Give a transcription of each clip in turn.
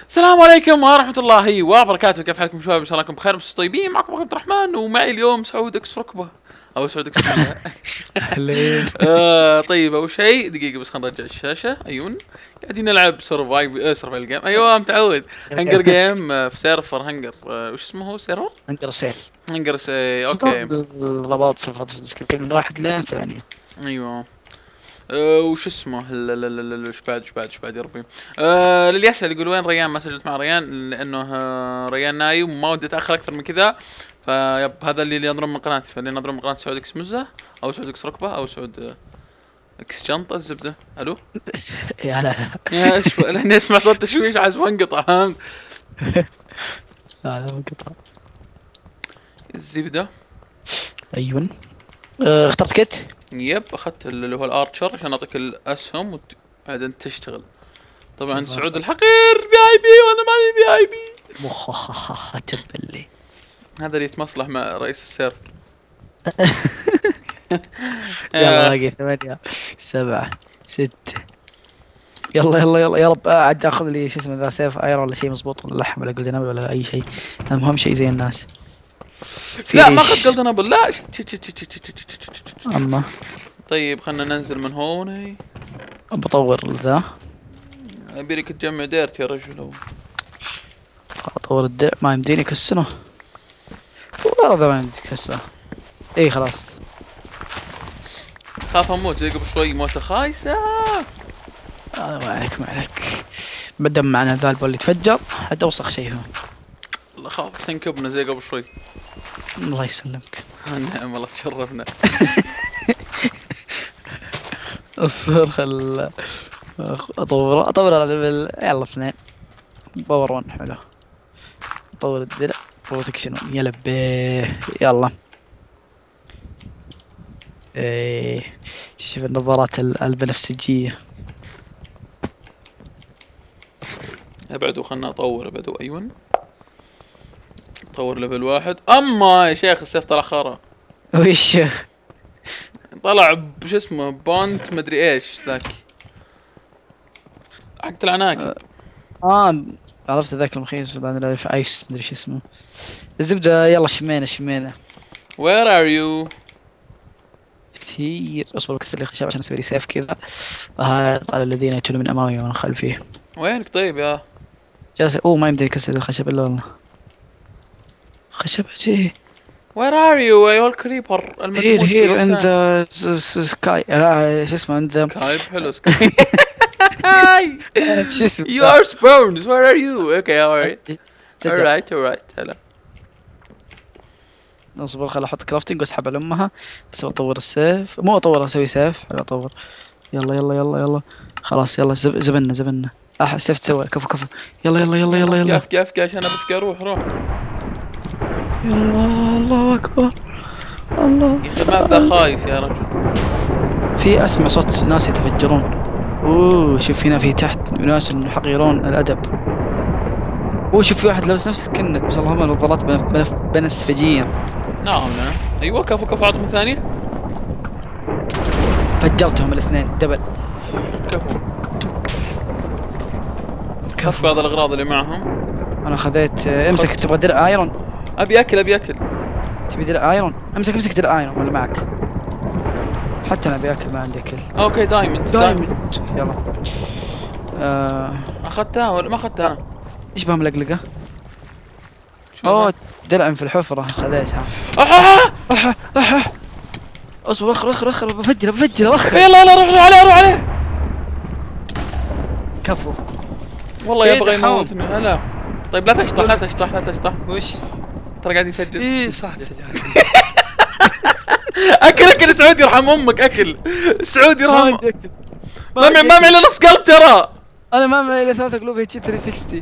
السلام عليكم ورحمة الله وبركاته. كيف حالكم شباب؟ ان شاء الله انكم بخير بس طيبين. معكم اخوكم عبد الرحمن ومعي اليوم سعود اكس ركبة او سعود اكس ركبة. اهلين. طيب اول شيء دقيقة بس خلينا نرجع الشاشة. ايون قاعدين نلعب سرفايفل جيم. ايوه متعود. هنجر جيم في سيرفر هنجر. وش اسمه هو سيرفر؟ هنجر سيف. هنجر اوكي. الرابط صفر في الديسكربشن من 1 ل 8. ايوه. وش اسمه وش بعد يا ربي. للي يسأل يقول وين ريان؟ ما سجلت مع ريان لانه ريان نايم وما ودي اتاخر اكثر من كذا. فيب هذا اللي ينضم من قناتي، فاللي ينضم من قناه سعود اكس مزه او سعود اكس ركبه او سعود اكس شنطه الزبده. الو يا لا يا ايش لاني اسمع صوت تشويش عايز انقطع. فهمت؟ لا انقطع. الزبده. ايون. اخترت كت. يب اخذت اللي هو الارشر عشان اعطيك الاسهم بعدين تشتغل. طبعا سعود الحقير في اي بي وانا ماني في اي بي. مخخخخ تبلي. هذا اللي يتمصلح مع رئيس السيرف. يلا باقي 8 7 6. يلا يلا يلا يا رب عاد اخذ لي شو اسمه ذا سيف ايرون ولا شيء مضبوط ولا لحم ولا جولدن ولا اي شيء. المهم شيء زي الناس. لا ما اخذت جولدن ابل لا. اما طيب خلنا ننزل من هون. بطور ذا. ابيك تجمع ديرت يا رجل. اطور الدرع ما يمديني كسره. والله ذا ما يمديني كسره. اي خلاص. خاف اموت زي قبل شوي موته خايسه. ما عليك ما عليك. بدم معنا ذا البول يتفجر حد اوسخ شيء هو. والله خاف تنكبنا زي قبل شوي. الله يسلمك. نعم والله تشرفنا. اصبر خل اطور على ليفل يلا 2 باور 1 حلو. اطور الدرع بروتكشن يا لبيه يلا. ايه شوف النظارات البنفسجية. ابعدوا خلنا اطور. ابعدوا ايون. طور ليفل 1. اما يا شيخ السيف طلع خرا. وش طلع بش اسمه بونت مدري ايش ذاك حق العناكب. عرفت ذاك المخيس بعدين في ايس مدري شو اسمه. الزبدة يلا شمينا. وير ار يو؟ في اصبر بكسر لي خشب عشان اسوي لي سيف كذا. هاي طال الذين يأتون من امامي وانا خلفي. وينك طيب يا جالس ما يمدي يكسر الخشب الا والله. خشب جي. وير ار يو ايها الكريبر المدموج هير عند سكاي. لا شو اسمه عند سكايب. حلو سكايب. هاي شو اسمه You are spawns. Where are you? Okay, alright. هلا. اصبر خل احط كرافتنج واسحب على امها. بس بطور السيف مو اطور اسوي سيف. حلو اطور. يلا خلاص يلا زبنا. السيف تسوى كفو. يلا كيف عشان ابغى اروح. يلا الله اكبر. الله يا اخي ما ذا خايس يا رجل. في اسمع صوت ناس يتفجرون. شوف هنا في تحت ناس حقيرون الادب. شوف في واحد لابس نفس سكنك بس اللهم نظارات بنفسجية. نعم. ايوه كفو اعطهم ثانية. فجرتهم الاثنين دبل. كف بعض الاغراض اللي معهم. انا خذيت امسك. تبغى درع ايرون؟ ابي اكل. تبي درع ايرون؟ امسك درع ايرون ولا معك؟ حتى انا ابي اكل ما عندي اكل. اوكي دايموند. يلا. اخذتها ولا ما اخذتها انا؟ ايش بها ملقلقه؟ درع في الحفره خذيتها. اصبر اخر بفجر يلا روح عليه. كفو. والله يبغى يموتني. هلا طيب لا تشطح. وش ترى قاعد يسجل. ايه صح تسجل. اكل سعود يرحم امك. اكل سعود يرحم. ما معي الا نص قلب ترى. انا ما معي الا 3 قلوب اتش 360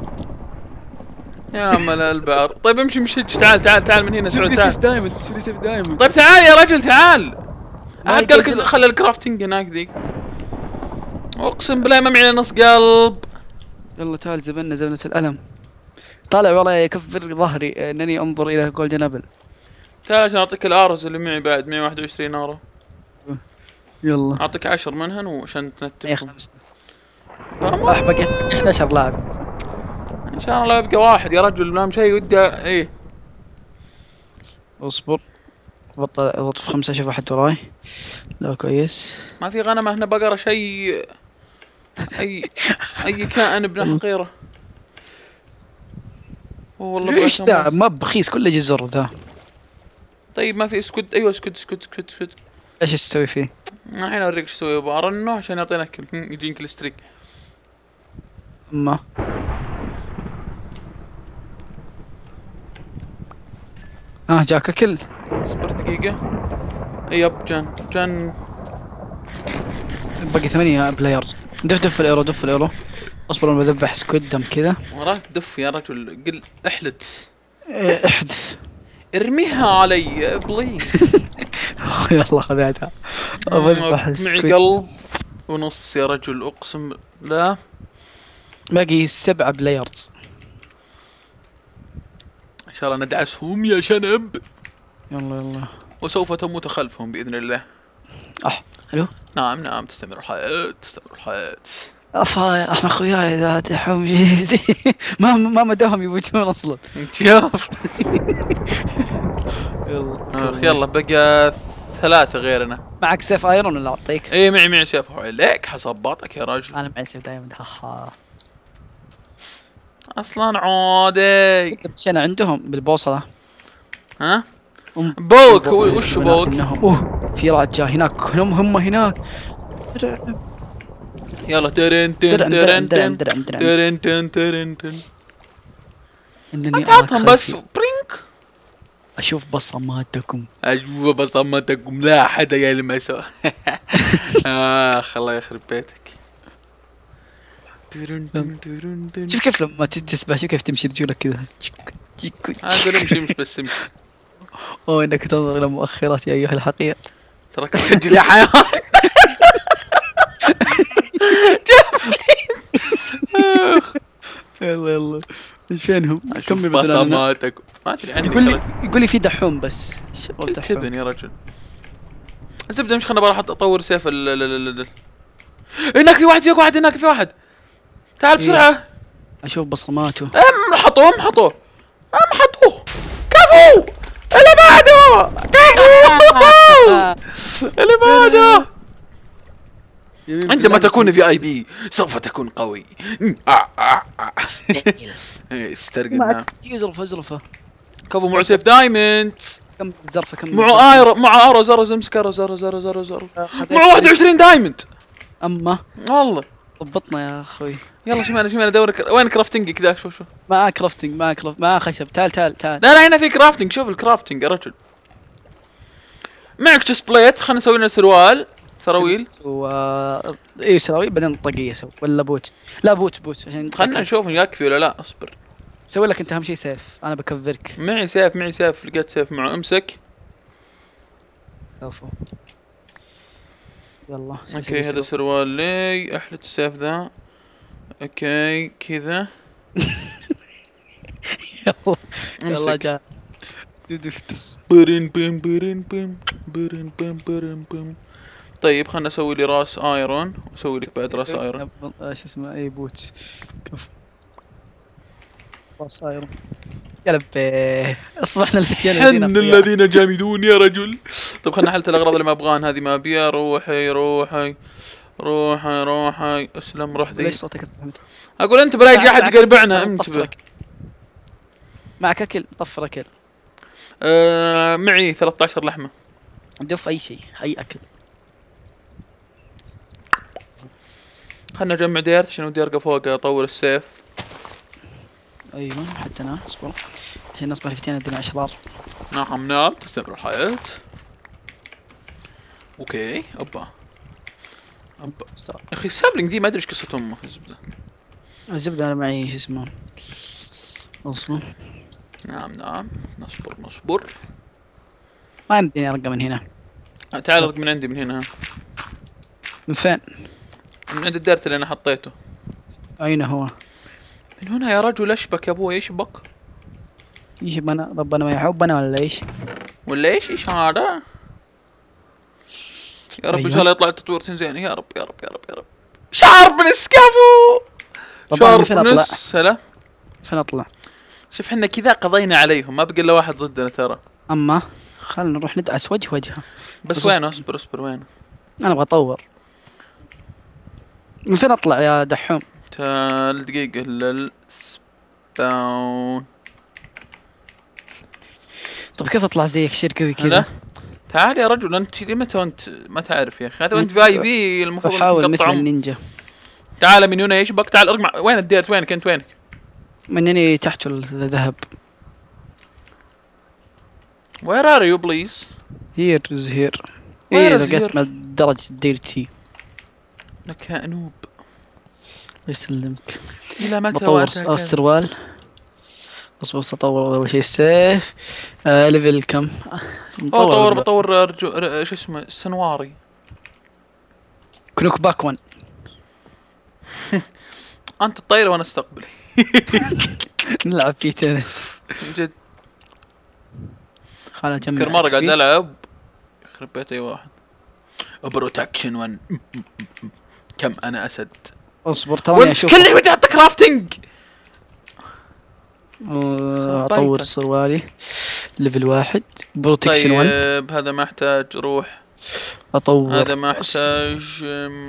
يا مال البعر. طيب امشي تعال من هنا سعود. تعال دايموند. طيب تعال يا رجل تعال. احد قال لك خلي الكرافتنج هناك ذيك. اقسم بالله ما معي الا نص قلب. يلا تعال زبنة الألم. طالع والله يكفر ظهري انني انظر الى جولدن ابل. تعال عشان اعطيك الارز اللي معي بعد 121 ارة. يلا اعطيك 10 منهن وعشان تنتفهم. بقي 11 لاعب. شاء الله يبقى واحد يا رجل، نام شيء ودي ايه. اصبر. اضغط في 5، اشوف احد وراي. لا كويس. ما في غنمة هنا، بقرة، شيء. اي كائن ابن حقيرة. والله ايش ذا ما بخيس كله جزر ذا. طيب ما في اسكت. ايوه اسكت. ايش تسوي فيه؟ الحين اوريك ايش اسوي. بارنه عشان يعطينا كل يجينك الستريك. ما جاك اكل. اصبر دقيقة. يب جان. باقي 8 بلايرز. دف الايرو. اصبر انا بذبح سكويد دم كذا. وراك تدف يا رجل، قل احلت. احدث. ارميها علي بليز. يلا خذيتها. بذبح معي سكويد. قلب ونص يا رجل، اقسم لا. باقي 7 بلايرز. ان شاء الله ندعسهم يا شنب. يلا. وسوف تموت خلفهم باذن الله. حلو. نعم تستمر الحياة. افا احنا اخوياي ذا دحوم. ما مداهم يموتون اصلا. شوف. يلا يلا بقى 3 غيرنا. معك سيف ايرون ولا اعطيك؟ ايه معي سيف عليك حصباطك يا رجل. انا معي سيف دايموند. ها اصلا عادي. مشينا عندهم بالبوصله. ها بوك. وش بوك؟ اوه في رعد جاي هناك. هم هناك. يلا ترن. انني تعطهم بس برينك. اشوف بصماتكم. ايوه بصمتكم، لا حدا يلمسه. الله يخرب بيتك. شوف كيف لما تسبح، شوف كيف تمشي رجولك كذا. اقول امشي مش بس امشي. اوه انك تنظر الى مؤخرات يا ايها الحقير. تراك تسجل يا حيوان. يلا ايش فينهم؟ كمل بصماتك. ما ادري عني. يقول لي في دحوم بس. تبن يا رجل. الزبده مش خلنا بروح اطور سيف هناك في واحد هناك في واحد. تعال بسرعه. اشوف بصماته. حطوه. كفو. اللي بعده. عندما تكون في اي بي سوف تكون قوي. استرقنا. ازرفه. كفو معه سيف دايموند. كم زرفه كم. معه ارو زرز. امسك ارو زرز. معه 21 دايموند. اما والله ضبطنا يا اخوي. يلا شو مانا دورك. وين كرافتنج كذا؟ شوف ما كرافتنج ما خشب. تعال لا هنا في كرافتنج. شوف الكرافتنج يا رجل. معك تشست بليت. خلنا نسوي لنا سراويل. اي سراويل بعدين طاقية سوي ولا بوت. لا بوت عشان خلنا نشوف يكفي ولا لا. اصبر سوي لك انت اهم شيء سيف. انا بكفرك. معي سيف. لقيت سيف معه. امسك. كفو. يلا اوكي هذا سروال لي. احلت السيف ذا. اوكي كذا. يلا جاء. بيم. طيب خلنا نسوي لي راس ايرون. واسوي لك بعد راس ايرون. ايش اسمه؟ اي بوت. كفو. راس ايرون. يا لبي اصبحنا الفتيان الذين جامدون يا رجل. طيب خلنا نحلت الاغراض اللي ما ابغاها. هذه ما ابيها. روحي اسلم. روح ذي. ليش صوتك اقول انت بلا يجي احد يقربعنا. انتبه. معك اكل. طفر اكل. معي 13 لحمه. ندف اي شيء. اي اكل. خلنا نجمع ديرت عشان ودي ارقى فوق اطور السيف. ايوه حتى انا اصبر عشان نصبح الفتيان الدماء اشرار. نعم تستمر الحياة. اوكي اوبا اخي السابلينج دي ما ادري ايش قصة امه. الزبدة انا معي شو اسمه. اصبر. نعم نصبر. ما عندي ارقى من هنا. تعال ارق من عندي من هنا. من فين؟ من عند الدرت اللي انا حطيته. اين هو؟ من هنا يا رجل. اشبك يا ابوي. ايش بك؟ يشبنا ربنا ما يحبنا ولا ايش؟ ايش هذا؟ يا رب ان شاء الله يطلع التطوير زين. يا رب. شارب نسكافو. شارب نس. هلا فين اطلع؟ شوف احنا كذا قضينا عليهم، ما بقى الا واحد ضدنا ترى. اما خلنا نروح ندعس وجه وجهه. بس وين؟ اصبر وين؟ انا ابغى اطور. من فين اطلع يا دحوم؟ تعال دقيقة للسباون. طب كيف اطلع زيك شير قوي لا كذا؟ تعال يا رجل، انت متى وانت ما تعرف يا اخي؟ هذا انت في اي بي المفروض بحاول مثل تقطعهم. النينجا. تعال من هنا ايش بك؟ تعال ارجع. وين الديرت؟ وينك انت؟ وينك؟ منني تحت الذهب. Where are you please؟ هير از هير. Where ايه is لقيت here؟ من درجة الديرتي. لك يا انوب. الله يسلمك. الى متى بطور وأنت هكذا؟ السروال. اصبر اطور اول شيء السيف. ليفل كم؟ بطور شو اسمه السنواري. كنوك باك 1. انت الطير وانا استقبلي. نلعب فيه تنس. من جد. خلنا نجمع. اذكر مرة قاعد العب يخرب بيت اي واحد. بروتكشن 1. كم انا اسد. اصبر تراني اشوف. كله بدي اعطيك كرافتنج. اطور سروالي. ليفل 1 بروتكشن 1. طيب هذا ما يحتاج روح. اطور هذا ما يحتاج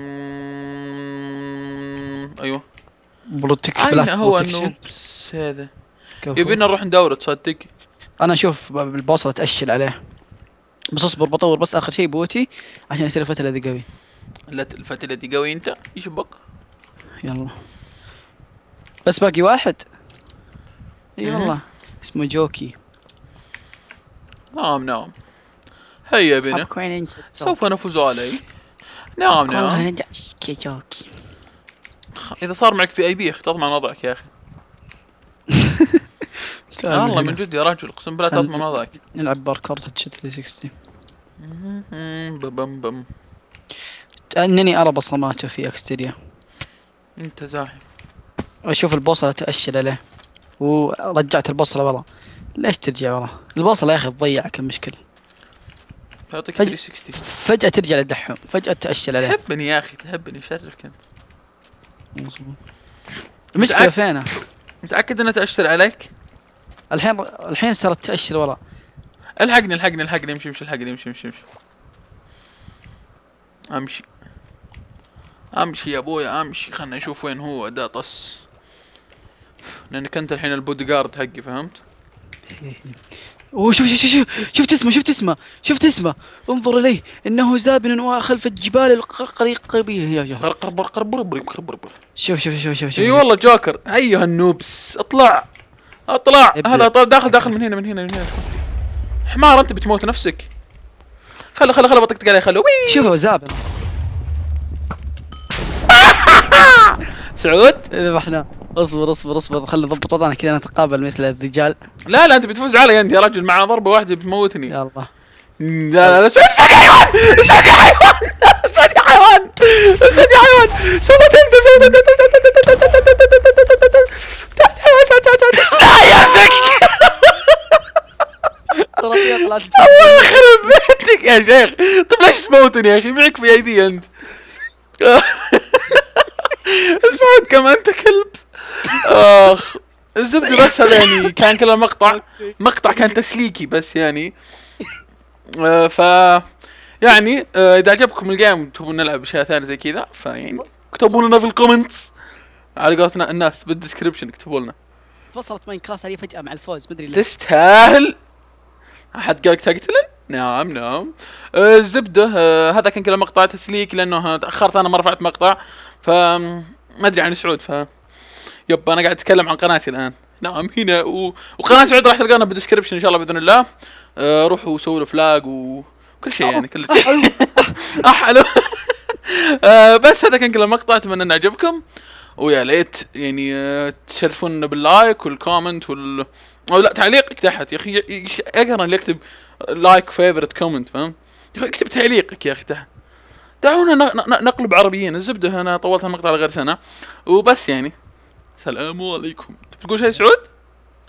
ايوه. بلاست هو بروتكشن. النوبس هذا. كفو. يبينا نروح ندور تصدق. انا اشوف بالبوصلة اتأشل عليه. بس اصبر بطور بس اخر شيء بوتي عشان يصير الفتى الذي قوي. لا الفتى الذي قوي انت ايش بك؟ يلا بس باقي واحد. اي والله اسمه جوكي. نعم هيا بنا سوف نفوز عليه. نعم جوكي. اذا صار معك في اي بي اخي تضمن وضعك يا اخي. والله من جد يا رجل اقسم بالله تضمن وضعك. نلعب باركور تاتش 360. بم انني ارى بصماته في اكستيريا. انت زاحف. اشوف البوصلة تأشل عليه ورجعت البوصلة ورا. ليش ترجع ورا؟ البوصلة يا اخي تضيعك المشكلة. تعطيك 360. فجأة ترجع للدحوم، فجأة تأشل عليه. تهبني يا اخي تهبني شرفك انت. المشكلة فينه؟ متأكد انها تأشر عليك؟ الحين صارت تأشر ورا. الحقني امشي امشي يا ابويا امشي. خلنا نشوف وين هو دا طس. لانك انت الحين البودي جارد حقي فهمت؟ اوه شفت اسمه انظر اليه انه زابن وخلف الجبال القريبية. شوف اي والله جوكر. ايها النوبس اطلع هذا داخل من هنا حمار انت بتموت نفسك. خله بطقطق عليه خله. شوفوا زابن. سعود ذبحنا. اصبر خلي نضبط وضعنا كذا نتقابل مثل الرجال. لا انت بتفوز علي انت يا رجل مع ضربة واحدة بتموتني. يلا لا سعود حيوان سوت انت لا يا زكي. الله يخرب بيتك يا شيخ. طيب ليش تموتني يا اخي؟ معك في اي بي انت. سعود كم انت كلب. اخ الزبده بس هذا يعني كان كله مقطع كان تسليكي بس يعني. ف يعني اذا عجبكم الجيم تبون نلعب اشياء ثانيه زي كذا فيعني اكتبوا لنا في الكومنتس على قولتنا الناس بالدسكربشن اكتبوا لنا. وصلت ماينكرافت هذه فجأة مع الفوز مدري ليه. تستاهل. احد قالك تقتلن؟ نعم. الزبده هذا كان كله مقطع تسليك لانه تاخرت انا ما رفعت مقطع ما ادري عن سعود يب انا قاعد اتكلم عن قناتي الان. نعم هنا وقناه سعود راح تلقانا بالدسكربشن ان شاء الله باذن الله. روحوا سووا له فلاج وكل شيء يعني كل شيء. حلو. بس هذا كان كله مقطع اتمنى انه عجبكم ويا ليت يعني تشرفونا باللايك والكومنت او لا تعليقك تحت يا اخي. اقرا اللي يكتب لايك فيفورت كومنت فهمت؟ يا اخي اكتب تعليقك يا اخي تحت. دعونا نقلب عربيين. الزبده انا طولت المقطع على غير سنه وبس يعني. السلام عليكم. تقول شيء سعود؟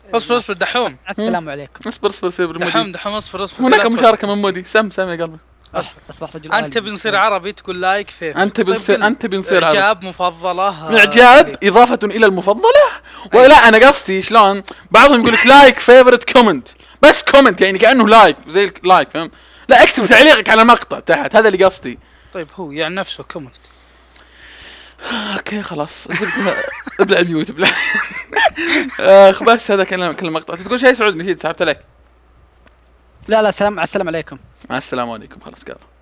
اصبر دحوم. السلام عليكم. اصبر دحوم اصبر هناك مشاركه من مودي. سم يا قلبي. اصبح رجل انت بنصير عربي تقول لايك فيفرت. انت بنصير عربي. اعجاب مفضله. اعجاب اضافه الى المفضله. ولا انا قصدي شلون بعضهم يقول لك لايك فيفرت كومنت، بس كومنت يعني كانه لايك زي اللايك، فهمت؟ لا اكتب تعليقك على المقطع تحت، هذا اللي قصدي. طيب هو يعني نفسه كومنت. اوكي خلاص ابلع الميوت ابلع. بس هذا كان المقطع. تقول شيء سعود؟ نسيت سحبت عليك. لا سلام، على السلام عليكم. مع السلامه عليكم، خلاص قال.